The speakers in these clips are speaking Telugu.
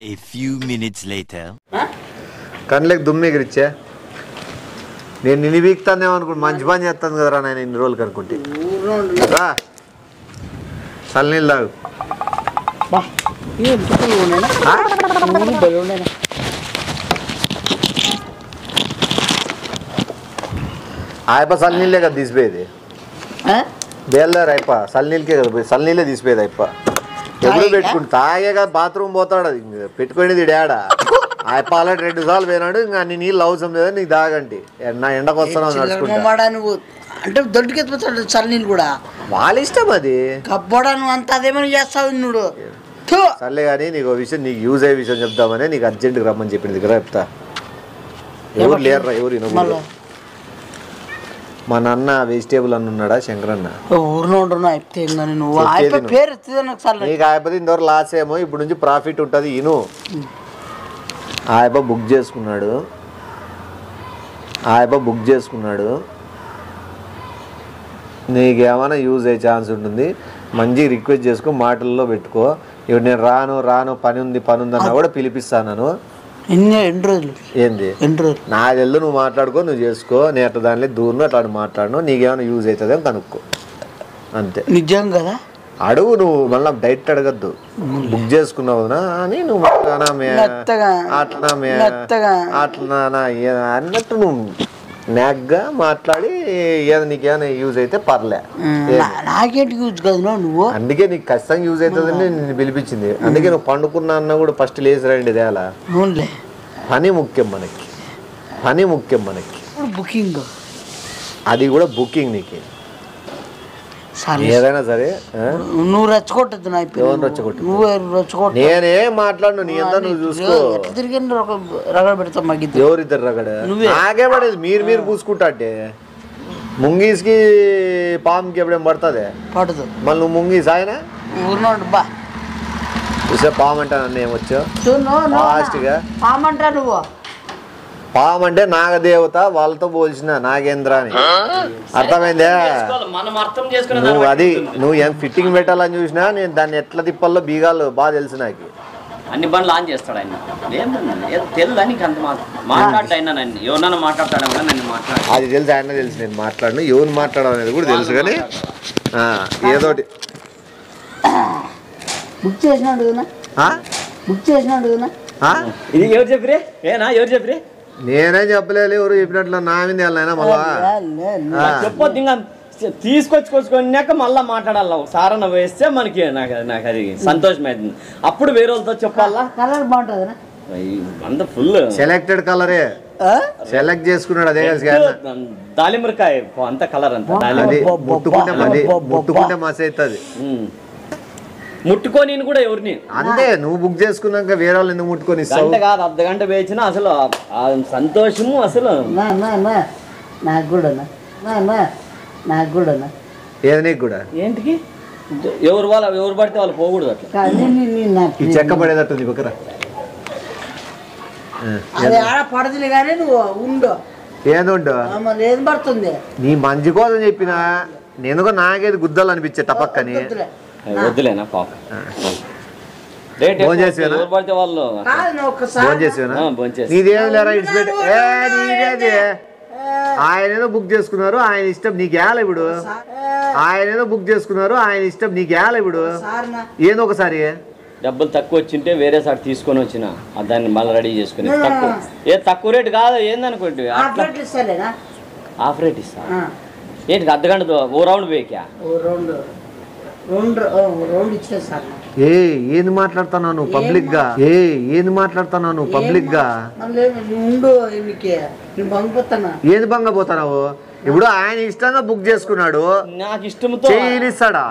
A few minutes later. కళ్ళకి దుమ్మెగిరిచ్చా నేను నిన్ను వీక్తానేమో అనుకుంటు మంచి పని చేస్తాను కదరా నేను ఇన్ని రోజులు కనుక్కుంటే రా చల్లనీళ్ళు తాగు ఆయప చల్లనీళ్ళే కదా తీసిపోయేది బేల్దారు అయిప చల్లనీళ్ళకే కదా చల్లనీళ్ళే తీసిపోయేది అయిప ఎప్పుడు పెట్టుకుంటు తాగే కదా బాత్రూమ్ పోతాడు అది పెట్టుకునేది డాడా ఆయప ఆల్రెడీ 2 సార్లు పోయినాడు ఇంకా నీ నీళ్ళు అవసరం లేదా నీకు దాగంటి నా ఎండకు వస్తున్నావు నడుచుకుంటా నువ్వు అంటే దొడ్డుకెత్తిపోతాడు చల్లనీళ్ళు కూడా వాళ్ళ ఇష్టం అది కబ్బోడా నువ్వు అంత అదేమని చేస్తావు నువ్వు సర్లే కానీ నీకు విషయం నీకు యూజ్ అయ్యే విషయం చెప్దామని నీకు అర్జెంట్గా రమ్మని చెప్పింది దగ్గర చెప్తా ఎవరు లేరురా ఎవరు మా నాన్న వెజిటేబుల్ అన్న ఉన్నాడా శంకరన్న ఊరిలో ఉంటున్నా నీకు అయిపోతే ఇంతవరకు లాస్ ఏమో ఇప్పుడు నుంచి ప్రాఫిట్ ఉంటుంది ఇను ఆయప్ప బుక్ చేసుకున్నాడు నీకేమైనా యూజ్ అయ్యే ఛాన్స్ ఉంటుంది మంచిగా రిక్వెస్ట్ చేసుకో మాటల్లో పెట్టుకో ఇప్పుడు నేను రాను పని ఉంది అన్నా కూడా పిలిపిస్తాను ఎన్ని రోజులు ఏంది నా తెల్లు నువ్వు మాట్లాడుకో నువ్వు చేసుకో నేను అట్లా దానిలో దూరం అట్లా మాట్లాడను నీకేమైనా యూజ్ అవుతుంది అని కనుక్కో అంతే నిజం కదా అడుగు నువ్వు మళ్ళీ డైరెక్ట్ అడగద్దు బుక్ చేసుకున్నావునా అని నువ్వు అట్లా అన్నట్టు నువ్వు నాగ్గా మాట్లాడి ఏదో నీకేమైనా యూజ్ అయితే పర్లే నాకేంటి యూజ్ కాదు నువ్వు అందుకే నీకు ఖచ్చితంగా యూజ్ అవుతుందని నేను పిలిపించింది అందుకే నువ్వు పండుకున్నా అన్న కూడా ఫస్ట్ లేచి రండి దేలా పని ముఖ్యం మనకి బుకింగ్ అది కూడా బుకింగ్ నీకు ఏదైనా సరే నువ్వు రెచ్చగొట్టద్దు నేనే మాట్లాడు నీ అంతా నువ్వు చూసుకో రగడ పెడతా మగ్గిద్ది ఎవరిద్దరు రగడ నాకే పడేది మీరు పూసుకుంటా అంటే ముంగీస్కి పాముకి ఎప్పుడేం పడుతుంది పడదు మళ్ళీ నువ్వు ముంగీస్ ఆయన బా చూసే పాము అంటా నన్ను ఏమొచ్చావు లాస్ట్గా పామంటా నువ్వు పాము అంటే నాగదేవత వాళ్ళతో పోల్చిన నాగేంద్ర అని అర్థమైందే నువ్వు అది నువ్వు ఏం ఫిట్టింగ్ పెట్టాలని చూసినా నేను దాన్ని ఎట్లా తిప్పాలో బీగాలు బాగా తెలుసు నాకు అన్ని బండ్లు ఆన్ చేస్తాడు ఆయన తెలుసు నీకు అంత మాట్లాడతాయినా నన్ను ఎవరన్నా మాట్లాడతాడా నన్ను మాట్లాడు అది తెలుసు ఆయన తెలుసు నేను మాట్లాడను ఎవరు మాట్లాడడం అనేది కూడా తెలుసు కానీ ఏదోటి బుక్ చేసినాడు ఇది ఎవరు చెప్పిరే ఎవరు చెప్పిరే నేనేం చెప్పలేదు ఎవరు చెప్పినట్లు నా మీద వెళ్ళినా మళ్ళా చెప్పొద్దు ఇంకా తీసుకొచ్చుకొచ్చుకున్నాక మళ్ళీ మాట్లాడాలి సారన్న వేస్తే మనకి నాకు అది సంతోషమైంది అప్పుడు వేరే వాళ్ళతో చెప్పాలా కలర్ బాగుంటుంది అంత ఫుల్ సెలెక్టెడ్ కలరే సెలెక్ట్ చేసుకున్నాడు అదే దాలిమిరకాయ అంత కలర్ అంత ముట్టుకుంటే మస అవుతుంది ముట్టుకొని కూడా ఎవరిని అంతే నువ్వు బుక్ చేసుకున్నాక వేరే వాళ్ళు ఎందుకు ముట్టుకొని గంట కాదు అర్ధగంట వేయించిన అసలు సంతోషము అసలు నాకు కూడా ఏది నీకు కూడా ఏంటికి ఎవరు పడితే వాళ్ళు పోకూడదు అట్లా ఈ చెక్క పడేదట్టుంది పక్కన పడదులే కానీ నువ్వు ఉండు ఏదుండు ఏం పడుతుంది నీ మంచి కోసం చెప్పినా నేను నాకేది గుద్దాలు అనిపించే టపక్కని వద్దులేనా పాప ఆయనేదో బుక్ చేసుకున్నారు ఆయన ఇష్టం నీకేళ ఇప్పుడు ఏదో ఒకసారి డబ్బులు తక్కువ వచ్చింటే వేరే సార్ తీసుకొని వచ్చిన దాన్ని మళ్ళీ రెడీ చేసుకుని తక్కువ రేటు కాదు ఏందనుకోండి ఆఫ్ రేట్ ఇస్తా ఏంటి అర్ధగంట ఓ రౌండ్ వేకా ఏంది మాట్లాడుతున్నాను పబ్లిక్ గా ఏది భంగపోతున్నావు ఇప్పుడు ఆయన ఇష్టంగా బుక్ చేసుకున్నాడు నాకు ఇష్టంతో ఇస్తాడా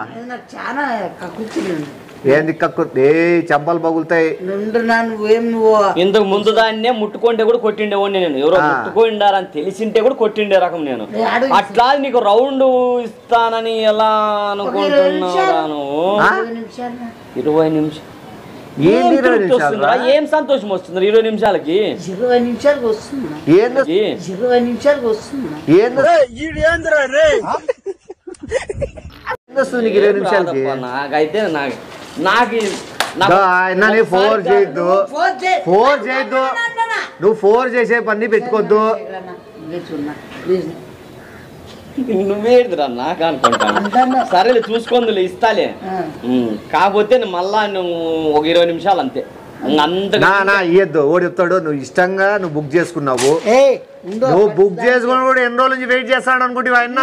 ఏంది చెంపలు పగులుతాయి ఇంతకు ముందు దాన్నే ముట్టుకుంటే కూడా కొట్టిండేవాడిని నేను ఎవరో ముట్టుకుండారని తెలిసింటే కూడా కొట్టిండే రకం నేను అట్లా నీకు రౌండ్ ఇస్తానని ఎలా అనుకుంటున్నావు నువ్వు 20 నిమిషాలు ఏం సంతోషం వస్తుంది 20 నిమిషాలకి 20 నిమిషాలకు వస్తుంది నాకైతే నాకు ఫోర్ చేయొద్దు నువ్వు ఫోర్ చేసే పని పెట్టుకోవద్దు. నువ్వేదిరా నాకు అనుకుంటాను. సరేలే చూసుకుందులే ఇస్తాలే. కాకపోతే మళ్ళా నువ్వు ఒక 20 నిమిషాలు అంతే. ఇయ్యద్దు. ఓడి చెప్తాడు నువ్వు ఇష్టంగా నువ్వు బుక్ చేసుకున్నావు. నువ్వు బుక్ చేసుకుని కూడా ఎన్ని రోజుల నుంచి వెయిట్ చేస్తాడు అనుకుంటావు ఆయన.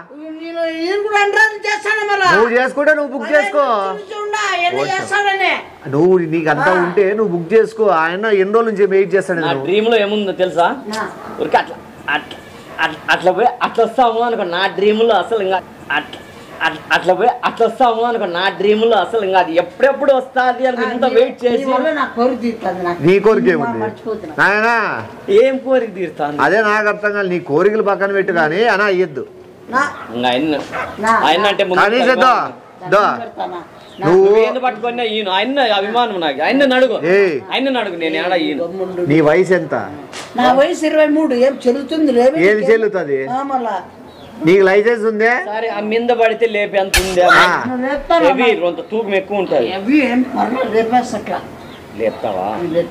నువ్వు చేసుకుంటే నువ్వు బుక్ చేసుకో. నువ్వు నీకు అంతా ఉంటే నువ్వు బుక్ చేసుకో. ఆయన ఎన్ని రోజుల నుంచి వెయిట్ చేస్తాడు. నా డ్రీమ్ లో ఏముందో తెలుసా? ఊరికి అట్లా అట్లా అట్లా పోయి అట్లా వస్తాము అనుకో. నా డ్రీమ్ లో అసలు ఇంకా అట్లా పోయి అట్లా వస్తాము అనుకో. నా డ్రీమ్ లో అసలు ఇంకా అది ఎప్పుడెప్పుడు వస్తుంది అని ఇంత వెయిట్ చేసి నీ కోరిక ఏముంది నాయనా? ఏం కోరిక తీరుతాను అదే నాకు అర్థం కాదు. నీ కోరికలు పక్కన పెట్టు కానీ అనా అయ్యద్దు. ఆయన అంటే నువ్వు ఏంది పట్టుకున్నా ఈయన ఆయన అభిమానం నాకు. ఆయన నడుగు నేను ఏడా ఈయన. నీ వయసు ఎంత? నా వయసు 23. ఏం చెల్లుతుంది? ఏది చెల్లుతుంది? నీకు లైసెన్స్ ఉందే? సరే ఆ మీద పడితే లేపి ఎంత ఉందే? కొంత తూకం ఎక్కువ ఉంటుంది. లేపుతావా?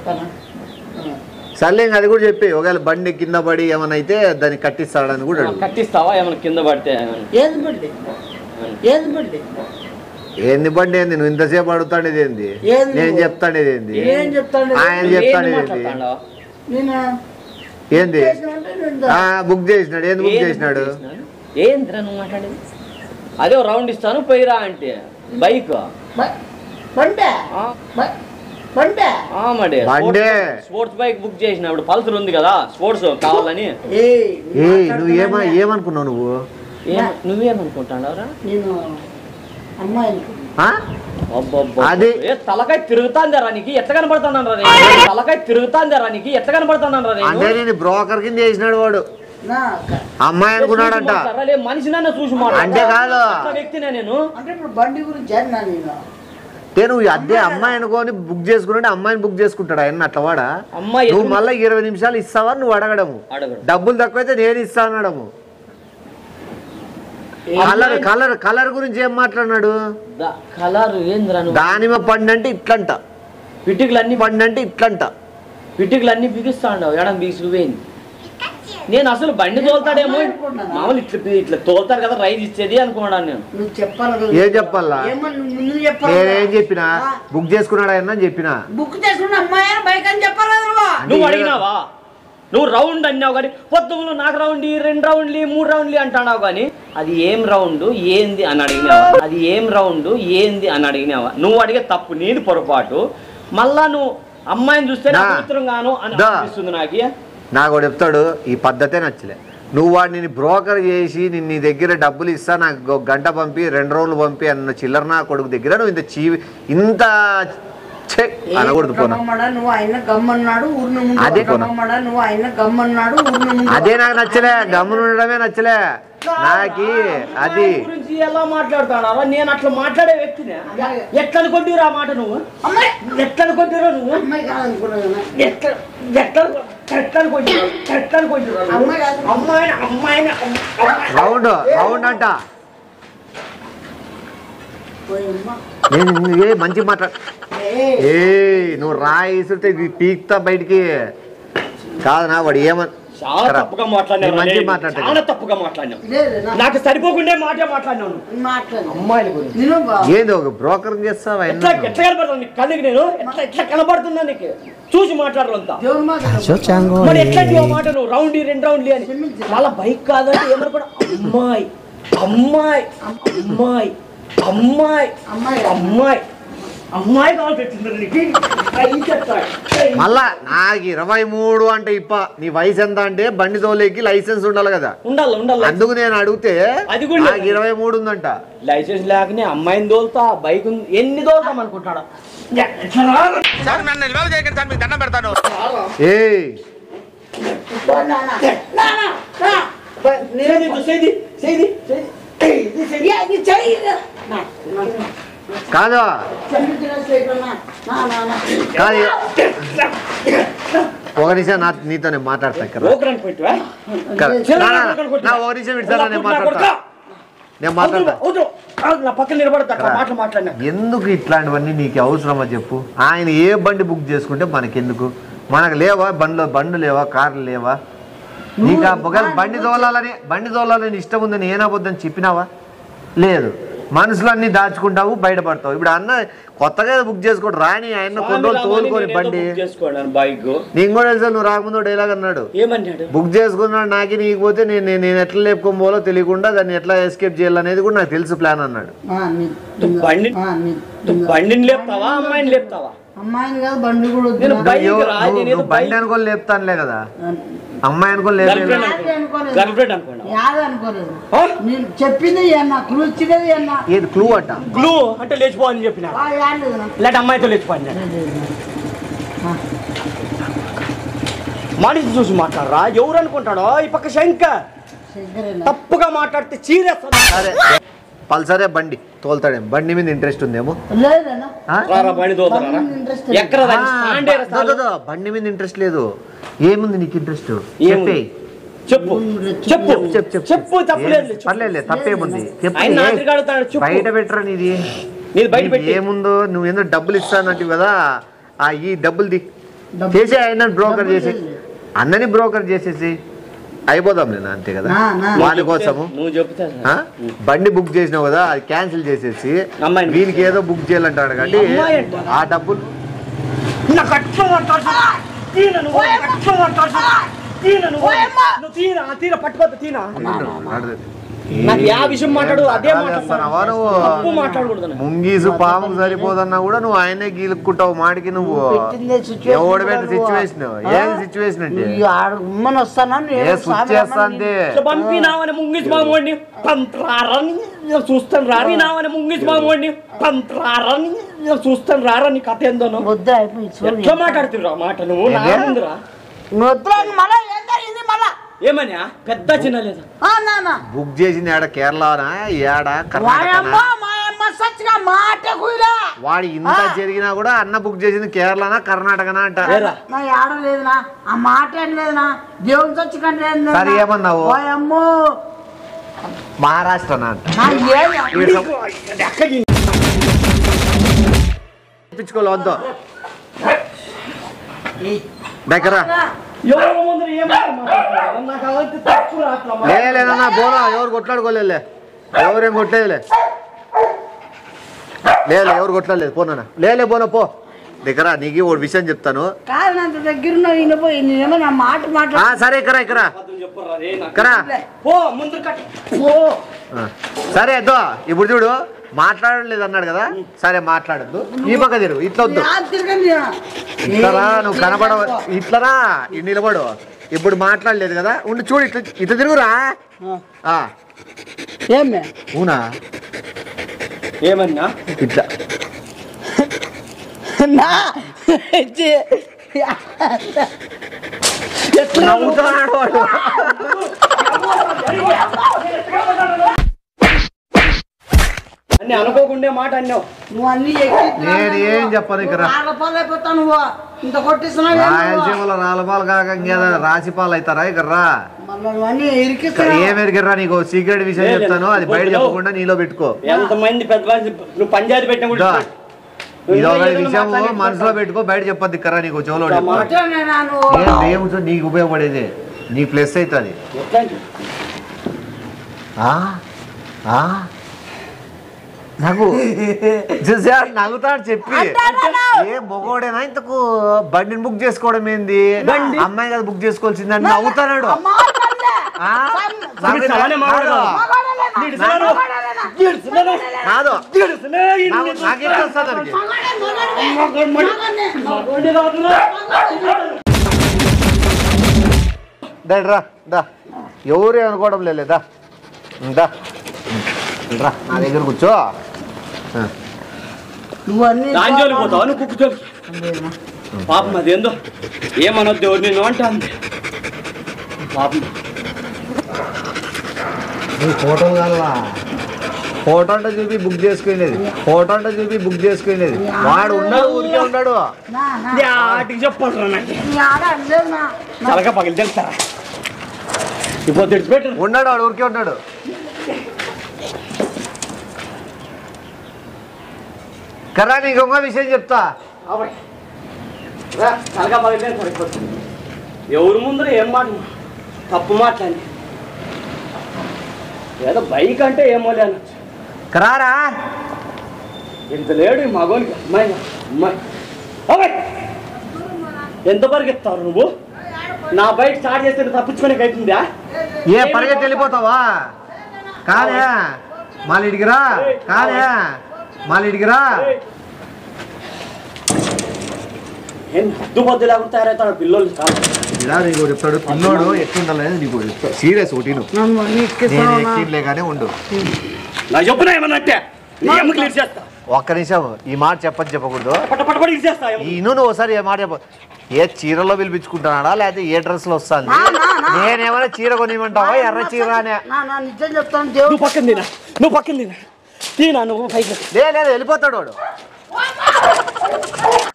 సర్లే అది కూడా చెప్పి ఒకవేళ బండి కింద పడి ఏమైనా అయితే దాన్ని కట్టిస్తాడని కూడా. కట్టిస్తావా ఏమైనా కింద పడితే? ఏంది బండి ఏంది? నువ్వు ఇంతసేపు అడుగుతాండేది ఏంది? నేను చెప్తాండేది ఏంది? ఆయన చెప్తాండేది ఏంది? బుక్ చేసినాడు. ఏంది బుక్ చేసినాడు? ఏంద్రా నువ్వు మాట్లాడేది? అదే రౌండ్ ఇస్తాను పోయిరా అంటే బైక్ స్పోర్ట్స్ బైక్ బుక్ చేసినప్పుడు పల్సర్ ఉంది కదా స్పోర్ట్స్ కావాలని. ఏమనుకున్నావు నువ్వు? నువ్వేమనుకుంటాడవరా? అది తలకాయ తిరుగుతాందరా నీకు ఎట్లా కనపడుతున్నాను రా? తలకాయ తిరుగుతాందరా నీకు ఎట్లా కనపడుతున్నాను రా? అంటే నేను బ్రోకర్ కింద చేసినాడు వాడు. అమ్మాయి అనుకున్నాడంట. మనిషి నన్ను చూసి అంటే కాదు వ్యక్తినే నేను. బండి గురించి నువ్వు అదే అమ్మాయి అనుకోని బుక్ చేసుకున్నాడు. అమ్మాయిని బుక్ చేసుకుంటాడు ఆయన. అట్లా వాడా? నువ్వు మళ్ళీ 20 నిమిషాలు ఇస్తావా నువ్వు అడగడము. డబ్బులు తక్కువైతే నేను ఇస్తా అనడము. కలర్ గురించి ఏం మాట్లాడినాడు? కలర్ ఏంద్రా? దానిమ్మ పండు అంటే ఇట్లంట. పిటికలు అన్ని పండు అంటే ఇట్లంట. పిటికలు అన్ని బిగిస్తాడు. ఎడం బిగిసిపోయింది. నేను అసలు బండి తోలుతాడేమో మామూలు ఇట్లా తోలుతారు కదా రైజ్ ఇచ్చేది అనుకున్నాను నేను. ఏం చెప్పాలా? నేనేం చెప్పినా బుక్ చేసుకున్నాడు ఆయన అని చెప్పినా. నువ్వు అడిగినావా? నువ్వు రౌండ్ అన్నావు కానీ పొద్దుములు నాకు రౌండ్ 2 రౌండ్లు 3 రౌండ్లు అంటున్నావు కానీ అది ఏం రౌండ్ ఏంది అని అడిగినావా? అది ఏం రౌండ్ ఏంది అని అడిగినావా? నువ్వు అడిగే తప్పు నీది పొరపాటు. మళ్ళా నువ్వు అమ్మాయిని చూస్తే గాను అని అనిపిస్తుంది నాకు కూడా చెప్తాడు. ఈ పద్ధతే నచ్చలే. నువ్వు వాడిని బ్రోకర్ చేసి నేను నీ దగ్గర డబ్బులు ఇస్తా నాకు 1 గంట పంపి 2 రోజులు పంపి అన్న చిల్లర నా కొడుకు దగ్గర నువ్వు ఇంత అనకూడదు. అదే నాకు నచ్చలే. గమ్మున ఉండడమే నచ్చలే నాకి. అది ఎలా మాట్లాడుతాడా? నేను అట్లా మాట్లాడే వ్యక్తినే. ఎట్లా అనుకుంటురా మాట నువ్వు? ఎట్లా అనుకుంటురా నువ్వు? రౌండ్ రౌండ్ అంట. నేను మంచి మాట్లాడు. నువ్వు రాయిస్తుంటే పీక్తా బయటికి కాదు నా. వాడు ఏమని చాలా తప్పుగా మాట్లాడినా. మంచి మాట్లాడతా. చాలా తప్పుగా మాట్లాడినా. నాకు సరిపోకుండా మాట్లాడినాను. అమ్మాయిల గురించి ఏంది ఒక బ్రోకర్ చేస్తావా? ఎట్లా కనపడుతుంది కళ్ళకి? నేను ఎట్లా కనపడుతున్నా నీకు? చూసి మాట్లాడాలంతా. మరి ఎట్లాంటి మాట నువ్వు రౌండ్ 2 రౌండ్లు అని వాళ్ళ బైక్ కాదంటే ఏమన్నా కూడా అమ్మాయి అమ్మాయి అమ్మాయి అమ్మాయి అమ్మాయి అమ్మాయి మళ్ళా నాకు 23 అంటే ఇప్ప. నీ వయసు ఎంత అంటే బండి తోలేకి లైసెన్స్ ఉండాలి కదా. ఉండాలి. అందుకు నేను అడిగితే అది కూడా నాకు 23 ఉందంట. లైసెన్స్ లేకనే అమ్మాయిని తోలుతా బైక్ ఎన్ని తోలుతాం అనుకుంటాడా? దండం పెడతాను. కాదు కాదు ఒక నిమిషం నీతో నేను మాట్లాడతా. ఒక నిమిషం ఇస్తారా? నేను మాట్లాడతా. నా పక్కన నిలబడతా మాటలు మాట్లాడినా. ఎందుకు ఇట్లాంటివన్నీ నీకు అవసరమా చెప్పు? ఆయన ఏ బండి బుక్ చేసుకుంటే మనకెందుకు? మనకు లేవా బండ్లు లేవా, కార్లు లేవా? నీకు ఒకవేళ బండి తోలాలని ఇష్టం ఉందని ఏనాబొద్దని చెప్పినావా? లేదు. మనసులో అన్ని దాచుకుంటావు, బయటపడతావు. ఇప్పుడు అన్న కొత్తగా బుక్ చేసుకోండి రాని, ఆయన కొన్ని రోజులు తోలుకొని బండి. నీకు కూడా తెలుసా, నువ్వు రాకముందు డైలాగ్ అన్నాడు, బుక్ చేసుకున్నాడు నాకే, నీకు పోతే నేను ఎట్లా లేపుకోబోలో తెలియకుండా దాన్ని ఎట్లా ఎస్కేప్ చేయాలనేది కూడా నాకు తెలుసు ప్లాన్ అన్నాడు. బండిని లేపుతావా, అమ్మాయిని లేపుతావా? అమ్మాయిని కాదు, బండి కూడా బండి అనుకోని లేపుతానులే కదా, అమ్మాయి అనుకోని లేదు. నేను చెప్పింది క్లూ ఇచ్చినది ఏది క్లూ అట్ట? క్లూ అంటే లేచిపోవాలని చెప్పిన, లేట అమ్మాయితో లేచిపోయింది. మనిషి చూసి మాట్లాడరా, ఎవరు అనుకుంటాడో ఈ పక్క శంకర్ తప్పుగా మాట్లాడితే చీరేస్తా. సరే పల్సరే బండి తోలుతాడే, బండి మీద ఇంట్రెస్ట్ ఉందేమో. బండి మీద ఇంట్రెస్ట్ లేదు, ఏముంది నీకు ఇంట్రెస్ట్? చెప్పు చెప్పు చెప్పు. పర్లేదు, తప్పేముంది బయట పెట్టరా నీది ఏముందో. నువ్వు ఎందుకు డబ్బులు ఇస్తానంటే కదా, ఈ డబ్బులు చేసే ఆయన బ్రోకర్ చేసి, అన్నని బ్రోకర్ చేసేసి అయిపోదాం నేను, అంతే కదా. వాడి కోసము బండి బుక్ చేసినావు కదా, అది క్యాన్సిల్ చేసేసి వీనికి ఏదో బుక్ చేయాలంటాడు కాబట్టి ఆ డబ్బులు ముంగీసు పాముకు సరిపోదన్నా కూడా నువ్వు ఆయనే గీలుక్కుంటావు మాడికి. నువ్వు ఎవడు పెట్టిన సిచ్యువేషన్, ఏది సిచ్యువేషన్ అంటే స్విచ్ చేస్తా అంతే. చూస్తాను రాని నావని ముంగిసి మామూడిని పంత్రారని చూస్తాను రారా, నీ కథ ఏందో ఎట్లా మాట్లాడుతురా మాట నువ్వు నారా? ఏమని పెద్ద చిన్న లేదా బుక్ చేసింది ఏడ కేరళనా ఏడ వాడు ఇంత జరిగినా కూడా అన్న బుక్ చేసింది కేరళనా కర్ణాటకనా అంట. సరే ఏమన్నావు? మహారాష్ట్రనా అంట. వద్దు దగ్గర లేదన్నా బోనా, ఎవరు కొట్లాడుకోలే, ఎవరేం కొట్టలేదులే, లేదు ఎవరు కొట్టలేదు పోనా, లేలే పోనా పో దగ్గర. నీకు ఒక విషయం చెప్తాను, సరే ఇక్కడ ఇక్కడ సరే అదో. ఇప్పుడు చూడు మాట్లాడలేదు అన్నాడు కదా, సరే మాట్లాడద్దు, ఈ పక్క తిరుగు, ఇట్లా వద్దు, ఇట్లరా నువ్వు కనపడవ, ఇట్లరా నిలబడు. ఇప్పుడు మాట్లాడలేదు కదా, ఉండి చూడు ఇట్లా ఇట్లా తిరుగురా. అవునా ఏమన్నా ఇట్లా నవ్వుతున్నాడు వాడు. అన్ని అనుకోకుండే మాట అన్నావు నువ్వు, అన్ని నేను ఏం చెప్పను. ఇక్కడ రాయలసీమలో రాలపాలు కాక ఇంకేదా రాసిపాలు అవుతారా? ఇక్కడ రా, ఏం ఎరిగిర్రా? నీకు సీక్రెట్ విషయం చెప్తాను, అది బయట చెప్పకుండా నీలో పెట్టుకో. ఎంతమంది పెద్ద పంచాయతీ పెట్టిన ఇదొక విషయం మనసులో పెట్టుకో, బయట చెప్పద్దు. ఇక్కడ నీకు చెవులో నీకు ఉపయోగపడేది, నీ ప్లస్ అవుతుంది. నాకు చూసా నవ్వుతాడు చెప్పి, ఏ మొగోడేనా ఇంతకు బండిని బుక్ చేసుకోవడం ఏంది, అమ్మాయి కదా బుక్ చేసుకోవాల్సిందని నవ్వుతాడు. ఎవరే అనుకోవడం లేదా, నా దగ్గర కూర్చో. రాంజోలి పోతావు నువ్వు, కుక్కు జోలికి పాపం అదేందో ఏమనొద్దు, ఎవరు నిన్ను అంటాను పాపం. ఫోటో కావాలా? ఫోటో అంటే చూపి బుక్ చేసుకునేది, ఫోటో అంటే చూపి బుక్ చేసుకునేది. వాడు ఉన్నాడు, ఊరికే ఉన్నాడు. చెప్పాలి చలక పగిలి తెలుస్తారా? ఇప్పుడు తెచ్చిపెట్టు. ఉన్నాడు వాడు, ఊరికే ఉన్నాడు. కరా నీకు ఇంకో విషయం చెప్తా. తలగా పగిలితే సరిపోతుంది. ఎవరి ముందర ఏం మాట తప్పు మాట్లాడి ఏదో బైక్ అంటే ఏమో లేను కరారా ఇంత లేడు మగోనికి. అమ్మాయి అమ్మాయి ఎంత పరిగెత్తావు నువ్వు? నా బైక్ స్టార్ట్ చేస్తే తప్పించుకొని అవుతుందా? ఏ పరిగెత్తి వెళ్ళిపోతావా? కాదే మళ్ళీ ఇడిగిరా, కాదే మళ్ళీ ఇడిగిరా. ఏం హద్దు పొద్దు లేకుండా తయారవుతాడు పిల్లలు. ఇలా నీకు చెప్తాడు పిల్లోడు ఎట్లుండాలనేది నీకు చెప్తాడు. సీరియస్ ఒకటి లేగానే ఉండు. నా చెప్పిన ఏమన్నట్టే క్లియర్ చేస్తా. ఒక్క నిమిషం ఈ మాట చెప్పకూడదు. పట్టపడి చేస్తా. నువ్వు ఒకసారి ఏ మాట చెప్ప. ఏ చీరలో పిలిపించుకుంటున్నాడా లేకపోతే ఏ డ్రెస్ లో వస్తాను? నేనేమైనా చీర కొనిమంటావా? ఎర్ర చీర అనే నిజం చెప్తాను. నువ్వు పక్కన తినా, నువ్వు పక్కన తినా, తినా నువ్వు పైకి లేదు వెళ్ళిపోతాడు వాడు.